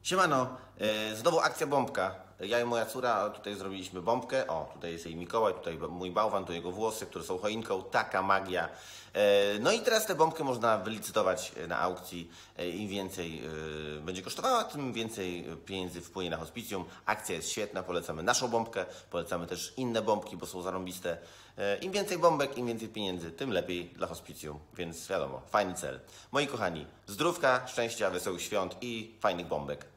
Siemano, znowu akcja bombka. Ja i moja córa tutaj zrobiliśmy bombkę. O, tutaj jest jej Mikołaj, tutaj mój bałwan, tu jego włosy, które są choinką. Taka magia. No i teraz tę bombkę można wylicytować na aukcji. Im więcej będzie kosztowała, tym więcej pieniędzy wpłynie na hospicjum. Akcja jest świetna, polecamy naszą bombkę, polecamy też inne bombki, bo są zarąbiste. Im więcej bombek, im więcej pieniędzy, tym lepiej dla hospicjum. Więc wiadomo, fajny cel. Moi kochani, zdrówka, szczęścia, wesołych świąt i fajnych bombek.